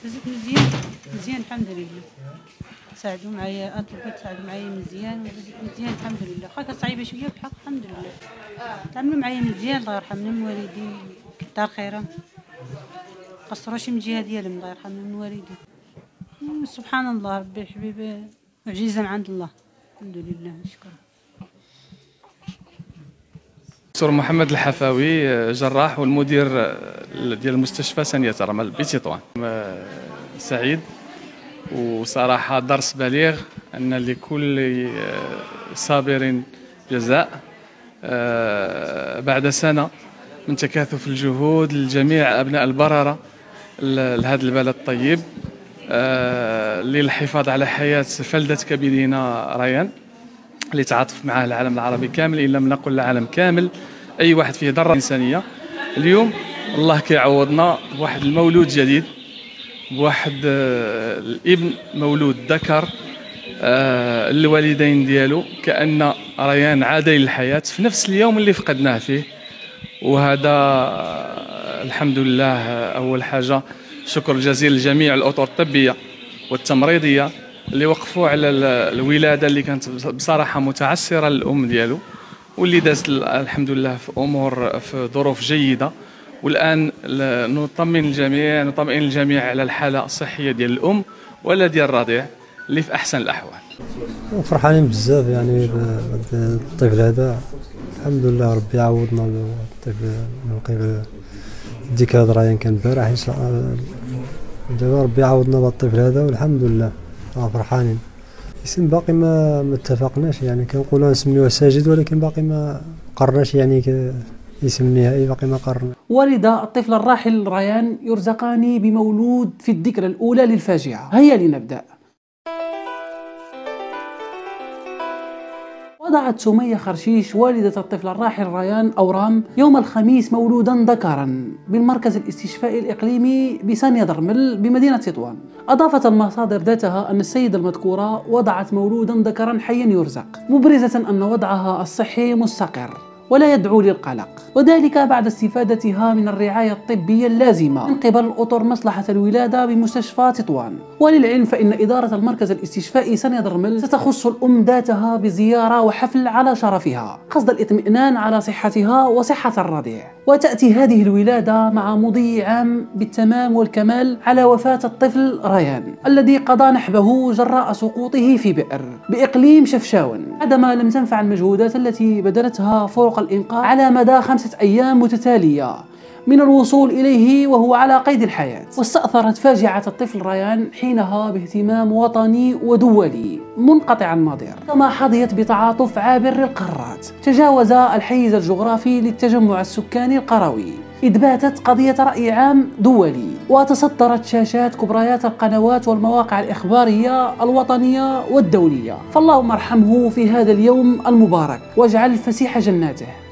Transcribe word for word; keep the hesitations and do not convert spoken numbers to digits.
دزت مزيان مزيان الحمد لله. ساعدوا معايا اطلبوا تساعدوا معايا مزيان مزيان الحمد لله. واخا صعيبه شويه بحق الحمد لله. تعاملوا معايا مزيان الله يرحمهم الوالدين كثر خيرهم. قصروش من الجهه ديالهم الله يرحمهم الوالدين. سبحان الله ربي الحبيب معجزه من عند الله الحمد لله نشكر. دكتور محمد الحفاوي جراح والمدير ديال المستشفى ثانية رمل بتطوان. سعيد وصراحة درس بليغ أن لكل صابر جزاء. بعد سنة من تكاثف الجهود لجميع أبناء البررة لهذا البلد الطيب للحفاظ على حياة فلدة كبدنا ريان اللي تعاطف معاه العالم العربي كامل، إن لم نقل العالم كامل، أي واحد فيه ضرة إنسانية. اليوم الله كيعوضنا بواحد المولود جديد، بواحد الابن مولود ذكر. الوالدين ديالو كأن ريان عاد للحياة في نفس اليوم اللي فقدناه فيه، وهذا الحمد لله. أول حاجة شكر جزيل لجميع الأطر الطبية والتمريضية اللي وقفوا على الولادة اللي كانت بصراحة متعسرة للأم ديالو، واللي دازت الحمد لله في أمور في ظروف جيدة. والآن نطمن الجميع نطمئن الجميع على الحالة الصحية ديال الأم ولا ديال الرضيع اللي في أحسن الأحوال. وفرحانين بزاف يعني بالطفل هذا، الحمد لله ربي يعوضنا بالطفل من قبل ديك هذا ريان كان البارح دابا ربي يعوضنا بالطفل هذا والحمد لله فرحانين. اسم باقي ما ما اتفقناش يعني، كنقولوا نسميوه ساجد ولكن باقي ما قررناش يعني اسم النهائي باقي ما قررنا. والدا الطفل الراحل ريان يرزقان بمولود في الذكرى الأولى للفاجعة. هيا لنبدأ. وضعت سمية خرشيش والدة الطفل الراحل ريان أورام يوم الخميس مولودا ذكرا بالمركز الاستشفائي الإقليمي بثانية درمل بمدينة تطوان. أضافت المصادر ذاتها أن السيدة المذكورة وضعت مولودا ذكرا حيا يرزق، مبرزة أن وضعها الصحي مستقر ولا يدعو للقلق، وذلك بعد استفادتها من الرعاية الطبية اللازمة من قبل أطر مصلحة الولادة بمستشفى تطوان. وللعلم فإن إدارة المركز الاستشفائي ثانية درمل ستخص الأم ذاتها بزيارة وحفل على شرفها قصد الاطمئنان على صحتها وصحة الرضيع. وتأتي هذه الولادة مع مضي عام بالتمام والكمال على وفاة الطفل ريان الذي قضى نحبه جراء سقوطه في بئر بإقليم شفشاون، عندما لم تنفع المجهودات التي بذلتها فرق الإنقاذ على مدى خمسة أيام متتالية من الوصول إليه وهو على قيد الحياة. واستأثرت فاجعة الطفل ريان حينها باهتمام وطني ودولي منقطع النظير، كما حظيت بتعاطف عابر القارات تجاوز الحيز الجغرافي للتجمع السكاني القروي، إذ باتت قضية رأي عام دولي وتصدرت شاشات كبريات القنوات والمواقع الإخبارية الوطنية والدولية. فاللهم ارحمه في هذا اليوم المبارك واجعل فسيح جناته.